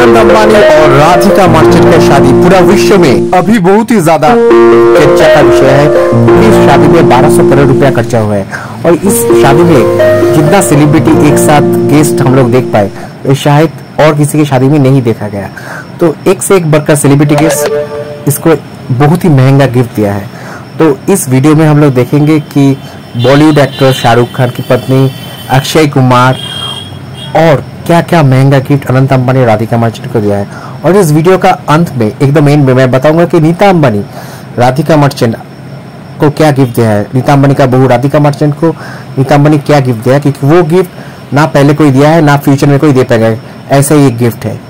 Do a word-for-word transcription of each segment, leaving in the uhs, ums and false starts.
अनंत अंबानी और राधिका मर्चेंट की शादी पूरा विश्व में अभी बहुत ही ज्यादा चर्चा का विषय है। इस शादी में बारह सौ करोड़ रुपया खर्चा हुआ है और इस शादी में जितना सेलिब्रिटी एक साथ गेस्ट हम लोग देख पाए ये शायद और किसी की शादी में नहीं देखा गया। तो एक से एक बढ़कर सेलिब्रिटी गेस्ट इसको बहुत ही महंगा गिफ्ट दिया है। तो इस वीडियो में हम लोग देखेंगे कि बॉलीवुड एक्टर शाहरुख खान की पत्नी अक्षय कुमार और क्या क्या महंगा गिफ्ट अनंत अंबानी और राधिका मर्चेंट को दिया है। और इस वीडियो का अंत में एकदम एंड में मैं बताऊंगा कि नीता अंबानी राधिका मर्चेंट को क्या गिफ्ट दिया है। नीता अंबानी का बहू राधिका मर्चेंट को नीता अंबानी क्या गिफ्ट दिया है, क्योंकि वो गिफ्ट ना पहले कोई दिया है ना फ्यूचर में कोई दे पाएगा, ऐसा ही एक गिफ्ट है।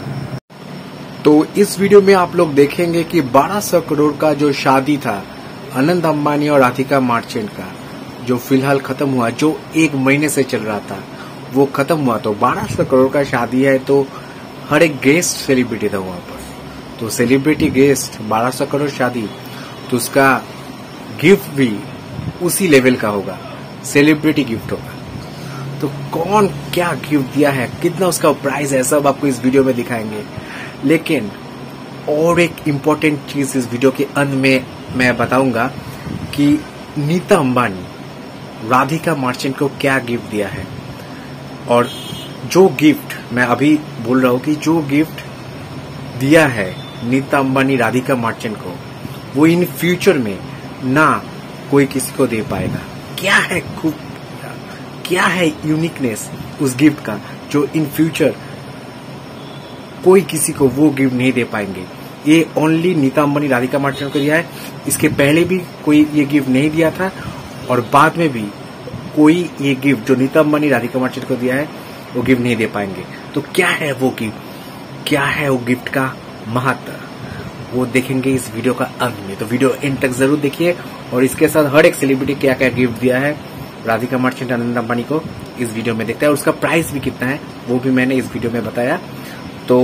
तो इस वीडियो में आप लोग देखेंगे कि बारह सौ करोड़ का जो शादी था अनंत अंबानी और राधिका मर्चेंट का, जो फिलहाल खत्म हुआ, जो एक महीने से चल रहा था वो खत्म हुआ। तो बारह सौ करोड़ का शादी है तो हर एक गेस्ट सेलिब्रिटी था वहां पर। तो सेलिब्रिटी गेस्ट बारह सौ करोड़ शादी, तो उसका गिफ्ट भी उसी लेवल का होगा, सेलिब्रिटी गिफ्ट होगा। तो कौन क्या गिफ्ट दिया है, कितना उसका प्राइस है, सब आपको इस वीडियो में दिखाएंगे। लेकिन और एक इम्पोर्टेंट चीज इस वीडियो के अंत में मैं बताऊंगा कि नीता अंबानी राधिका मर्चेंट को क्या गिफ्ट दिया है। और जो गिफ्ट मैं अभी बोल रहा हूं कि जो गिफ्ट दिया है नीता अंबानी राधिका मर्चेंट को, वो इन फ्यूचर में ना कोई किसी को दे पाएगा। क्या है खूब, क्या है यूनिकनेस उस गिफ्ट का जो इन फ्यूचर कोई किसी को वो गिफ्ट नहीं दे पाएंगे। ये ओनली नीता अंबानी राधिका मर्चेंट को दिया है। इसके पहले भी कोई ये गिफ्ट नहीं दिया था और बाद में भी कोई ये गिफ्ट जो नीता अंबानी राधिका मर्चेंट को दिया है वो गिफ्ट नहीं दे पाएंगे। तो क्या है वो गिफ्ट, क्या है वो गिफ्ट का महत्व, वो देखेंगे इस वीडियो का अंत में। तो वीडियो एंड तक जरूर देखिए। और इसके साथ हर एक सेलिब्रिटी क्या क्या गिफ्ट दिया है राधिका मर्चेंट अनंत अंबानी को इस वीडियो में देखता है। और उसका प्राइस भी कितना है वो भी मैंने इस वीडियो में बताया। तो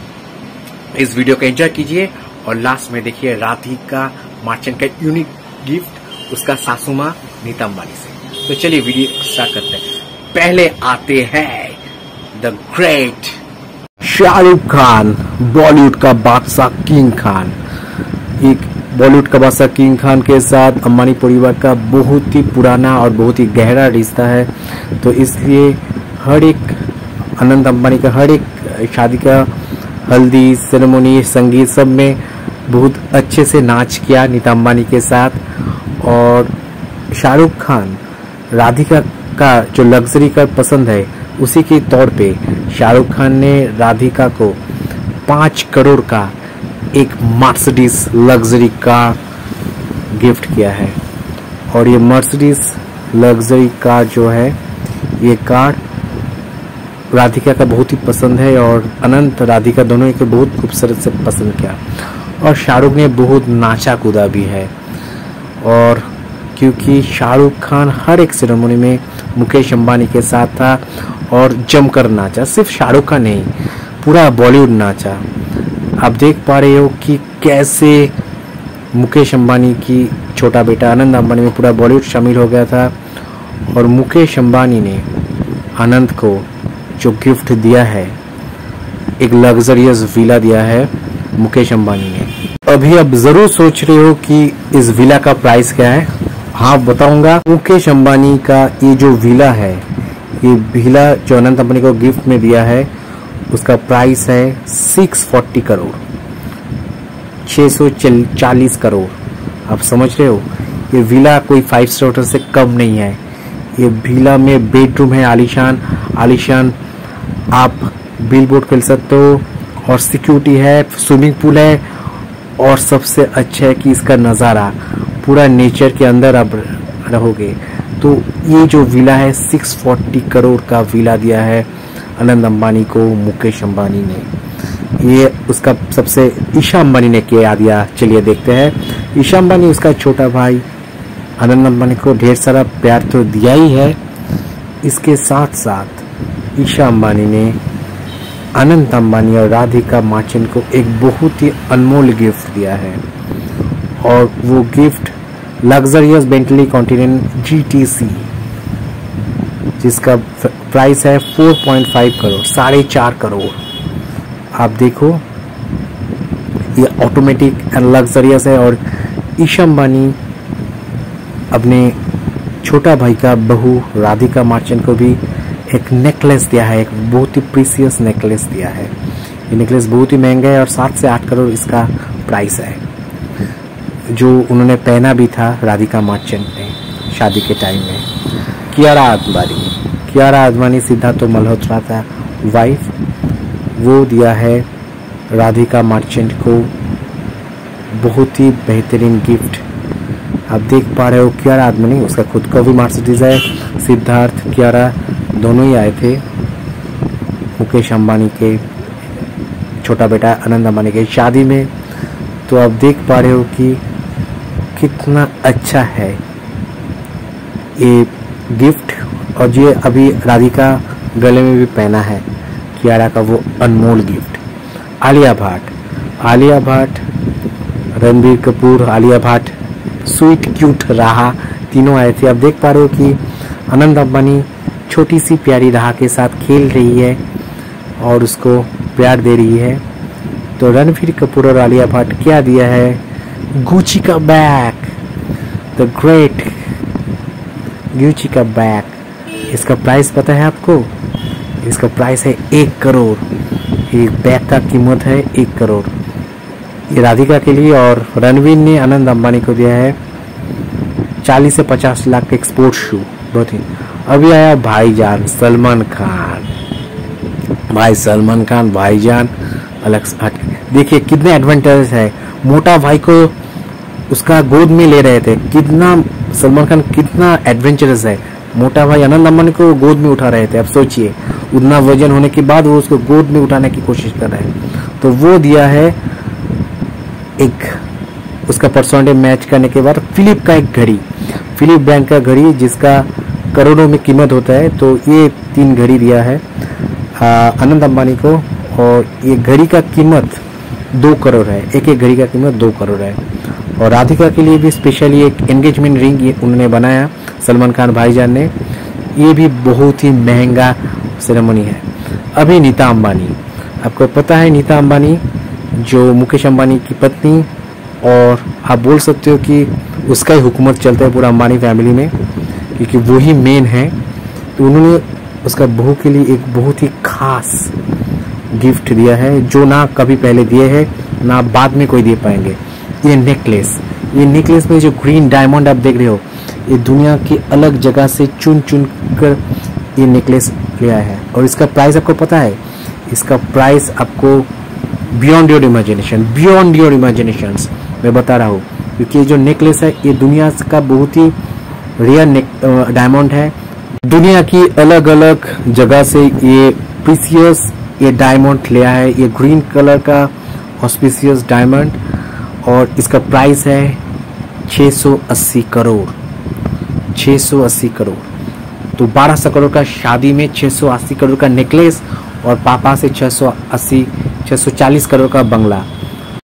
इस वीडियो को एंजॉय कीजिए और लास्ट में देखिए राधिका मर्चेंट का यूनिक गिफ्ट उसका सासू माँ नीता अंबानी से। तो चलिए वीडियो स्टार्ट करते हैं। पहले आते हैं द ग्रेट शाहरुख खान, बॉलीवुड का बादशाह किंग खान। एक बॉलीवुड का बादशाह किंग खान के साथ अंबानी परिवार का बहुत ही पुराना और बहुत ही गहरा रिश्ता है। तो इसलिए हर एक अनंत अंबानी का हर एक शादी का हल्दी सेरेमनी संगीत सब में बहुत अच्छे से नाच किया नीता अंबानी के साथ। और शाहरुख खान राधिका का जो लग्जरी का पसंद है उसी के तौर पे शाहरुख खान ने राधिका को पाँच करोड़ का एक मर्सिडीज लग्जरी कार गिफ्ट किया है। और ये मर्सिडीज लग्जरी कार जो है ये कार राधिका का बहुत ही पसंद है और अनंत राधिका दोनों को बहुत खूबसूरत से पसंद किया। और शाहरुख ने बहुत नाचा कूदा भी है। और क्योंकि शाहरुख खान हर एक सेरेमनी में मुकेश अंबानी के साथ था और जमकर नाचा, सिर्फ शाहरुख खान नहीं पूरा बॉलीवुड नाचा। आप देख पा रहे हो कि कैसे मुकेश अंबानी की छोटा बेटा अनंत अंबानी में पूरा बॉलीवुड शामिल हो गया था। और मुकेश अंबानी ने अनंत को जो गिफ्ट दिया है, एक लग्जरियस विला दिया है मुकेश अंबानी ने। अभी आप जरूर सोच रहे हो कि इस विला का प्राइस क्या है। हाँ बताऊंगा। मुकेश अंबानी का ये जो विला है, ये विला जो अनंत अंबानी को गिफ्ट में दिया है उसका प्राइस है सिक्स फोर्टी करोड़, छह सौ चालीस करोड़। आप समझ रहे हो, ये विला कोई फाइव स्टार होटल से कम नहीं है। ये विला में बेडरूम है आलीशान आलीशान, आप बिल बोर्ड खेल सकते हो और सिक्योरिटी है, स्विमिंग पूल है। और सबसे अच्छा है कि इसका नज़ारा पूरा नेचर के अंदर आप रहोगे। तो ये जो विला है सिक्स फोर्टी करोड़ का विला दिया है अनंत अंबानी को मुकेश अंबानी ने। ये उसका सबसे ईशा अंबानी ने किया दिया। चलिए देखते हैं। ईशा अंबानी उसका छोटा भाई अनंत अंबानी को ढेर सारा प्यार तो दिया ही है। इसके साथ साथ ईशा अंबानी ने अनंत अंबानी और राधिका मर्चेंट को एक बहुत ही अनमोल गिफ्ट दिया है। और वो gift luxurious Bentley Continent GTC, जिसका प्राइस है चार पॉइंट पाँच करोड़, साढ़े चार करोड़। आप देखो ये ऑटोमेटिक एंड लग्जरियस है। और ईशा अंबानी अपने छोटा भाई का बहू राधिका मार्चेंट को भी एक नेकलेस दिया है, एक बहुत ही प्रीसियस नेकलेस दिया है। ये नेकलेस बहुत ही महंगा है और सात से आठ करोड़ इसका प्राइस है, जो उन्होंने पहना भी था राधिका मार्चेंट ने शादी के टाइम में। कियारा आडवाणी कियारा आडवाणी सिद्धार्थ मल्होत्रा का वाइफ, वो दिया है राधिका मार्चेंट को बहुत ही बेहतरीन गिफ्ट। आप देख पा रहे हो कियारा आडवाणी, उसका खुद का भी मर्सिडीज है। सिद्धार्थ कियारा दोनों ही आए थे मुकेश अंबानी के छोटा बेटा आनंद अंबानी के शादी में। तो आप देख पा रहे हो कि कितना अच्छा है ये गिफ्ट। और ये अभी राधिका गले में भी पहना है कियारा का वो अनमोल gift. Alia Bhatt Alia Bhatt Ranbir Kapoor, Alia Bhatt, sweet cute Raha तीनों आए थे। आप देख पा रहे हो कि आनंद अंबानी छोटी सी प्यारी राहा के साथ खेल रही है और उसको प्यार दे रही है। तो रणबीर कपूर और आलिया भट्ट क्या दिया है? गुची का बैग, द ग्रेट गुची का बैग। इसका प्राइस पता है आपको? इसका प्राइस है एक करोड़। एक बैग का कीमत है एक करोड़। ये राधिका के लिए। और रणवीर ने आनंद अंबानी को दिया है चालीस से पचास लाख का एक्सपोर्ट शू। बहुत ही। अभी आया भाईजान सलमान खान, भाई सलमान खान भाईजान अलग हट। देखिए कितने एडवेंचरस है। मोटा भाई को उसका गोद में ले रहे थे, कितना सलमान खान कितना एडवेंचरस है। मोटा भाई आनंद अंबानी को गोद में उठा रहे थे। अब सोचिए उतना वजन होने के बाद वो उसको गोद में उठाने की कोशिश कर रहे हैं। तो वो दिया है एक उसका पर्सनालिटी मैच करने के बाद फिलिप का एक घड़ी, फिलिप ब्रांड का घड़ी जिसका करोड़ों में कीमत होता है। तो ये तीन घड़ी दिया है आनंद अंबानी को। और ये घड़ी का कीमत दो करोड़ है। एक एक घड़ी का कीमत दो करोड़ है। और राधिका के लिए भी स्पेशली एक एंगेजमेंट रिंग ये उन्होंने बनाया सलमान खान भाईजान ने। ये भी बहुत ही महंगा सेरेमनी है। अभी नीता अंबानी, आपको पता है नीता अंबानी जो मुकेश अंबानी की पत्नी, और आप बोल सकते हो कि उसका ही हुकूमत चलता है पूरा अंबानी फैमिली में, क्योंकि वो ही मेन है। तो उन्होंने उसका बहू के लिए एक बहुत ही खास गिफ्ट दिया है, जो ना कभी पहले दिए हैं ना बाद में कोई दे पाएंगे। ये नेकलेस, ये नेकलेस में जो ग्रीन डायमंड आप देख रहे हो, ये दुनिया की अलग जगह से चुन चुन कर ये नेकलेस लिया है। और इसका प्राइस आपको पता है? इसका प्राइस आपको beyond your imagination, beyond your imagination मैं बता रहा हूँ। क्योंकि ये जो नेकलेस है ये दुनिया का बहुत ही रेयर डायमंड है। दुनिया की अलग अलग जगह से ये प्रीसियस ये डायमंड लिया है। ये ग्रीन कलर का ऑस्पिशियस डायमंड। और इसका प्राइस है छह सौ अस्सी करोड़, छह सौ अस्सी करोड़। तो बारह सौ करोड़ का शादी में छह सौ अस्सी करोड़ का नेकलेस और पापा से छह सौ अस्सी छह सौ चालीस करोड़ का बंगला।